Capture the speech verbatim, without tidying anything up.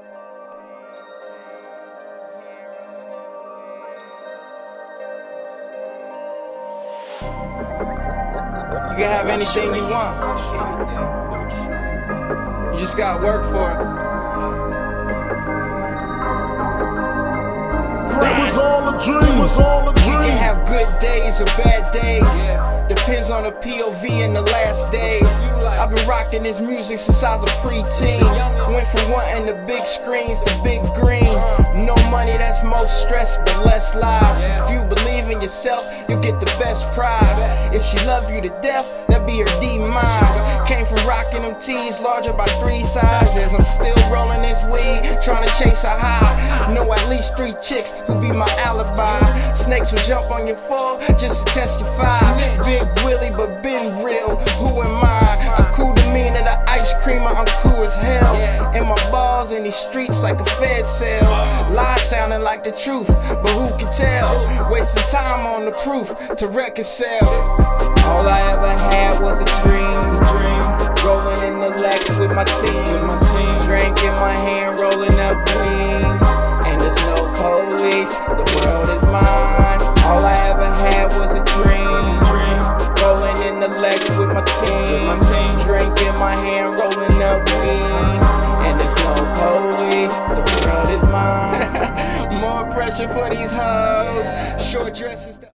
You can have anything you want. You just gotta work for it. It was all a dream, it was all a dream. You can have good days or bad days. Depends on the P O V in the last days. I've been rocking this music since I was a preteen. Went from wanting the big screens to big green. No money, that's most stress, but less lives. If you believe in yourself, you'll get the best prize. If she love you to death, that be her demise. Came from rocking them tees larger by three sizes. I'm still rolling this weed, trying to chase a high. Know at least three chicks who be my alibi. Snakes will jump on your fall just to testify. Big Willie, but been real, who am I? I'm cool demeanor, the ice creamer, I'm cool as hell. And my balls in these streets like a Fed sale. Lies sounding like the truth, but who can tell? Wasting time on the proof to reconcile. All I ever had was a dream. Rolling in the Lex with my team. Drink in my hand, rolling up green. And there's no police, the world is mine. All I ever had was a dream. Rolling in the Lex with my team. Drink in my hand, rolling up green. And there's no police, the world is mine. More pressure for these hoes. Short dresses.